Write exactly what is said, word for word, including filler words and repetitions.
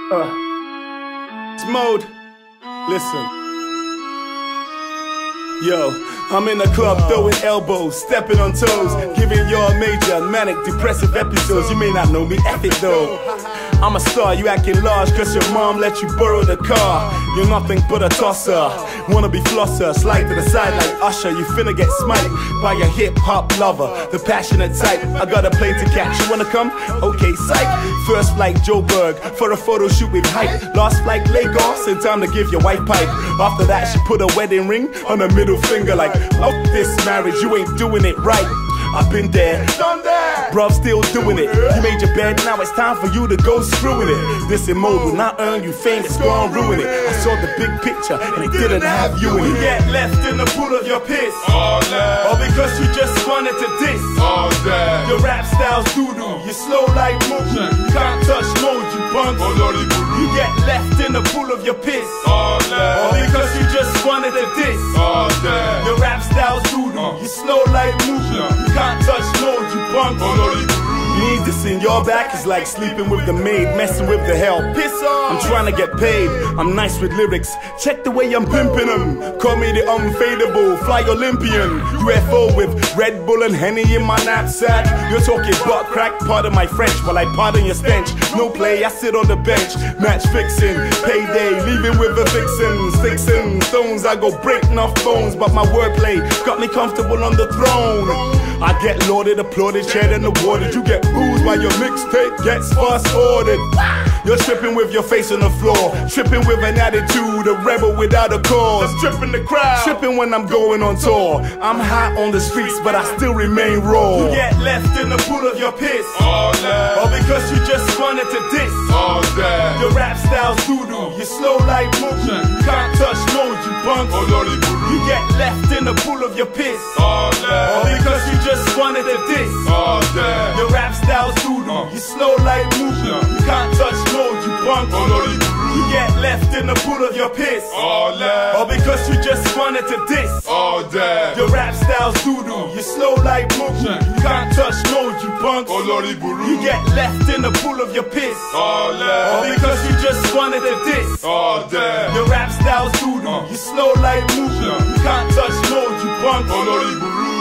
Uh, it's mode. Listen. Yo, I'm in the club throwing elbows, stepping on toes, giving y'all major manic depressive episodes. You may not know me, epic though. I'm a star, you acting large cause your mom let you borrow the car. You're nothing but a tosser, wanna be flosser, slide to the side like Usher. You finna get smite by your hip-hop lover, the passionate type. I got a plane to catch, you wanna come? Okay, psych. First flight Joburg, for a photo shoot with hype. Last flight Lagos, in time to give your wife pipe. After that she put a wedding ring on her middle finger like, oh, this marriage, you ain't doing it right. I've been there, done that, bruv, still doing it. You made your bed, now it's time for you to go screwing it. This in mode will not earn you fame, it's gonna ruin it. I saw the big picture and it didn't have you in it. You get left in the pool of your piss, all that, or because you just wanted to diss, all that. Your rap style's doo-doo, you slow like Mugu. You can't touch mode, you punk. You get left in the pool of your piss, all that, or because you just wanted to diss, all that. Your rap style's doo-doo, you slow like Mugu. You can't touch mode, you punk. Need this in your back is like sleeping with the maid, messing with the hell. Piss off. I'm trying to get paid. I'm nice with lyrics. Check the way I'm pimping them. Call me the unfadable, fly Olympian. U F O with Red Bull and Henny in my knapsack. You're talking butt crack, pardon my French, while I pardon your stench. No play, I sit on the bench. Match fixing, payday, leaving with a vixen. Sticks and stones, I go break enough bones. But my wordplay got me comfortable on the throne. I get lauded, applauded, shared and awarded. You get booed while your mixtape gets fast ordered. You're tripping with your face on the floor, tripping with an attitude, a rebel without a cause. Tripping the crowd, tripping when I'm going on tour. I'm hot on the streets, but I still remain raw. You get left in the pool of your piss, all that, or because you just wanted to diss, all that. Your rap style's doo-doo, you slow like Mugu. You can't touch mode, you punk. You get left in the pool of your piss, all that, or because you just wanted to diss, all that. Your rap style's doo-doo, you slow like Mugu. You can't touch mode, you punk. You get left in the pool of your piss, all that, or because you just wanted to diss, all that. Your rap style's doo-doo, you slow like Mugu. You can't touch mode, you punk. You get left in the pool of your piss, all that, or because you just wanted to diss, all that. Your rap style's doo-doo, you slow like Mugu. You can't touch mode, you punk.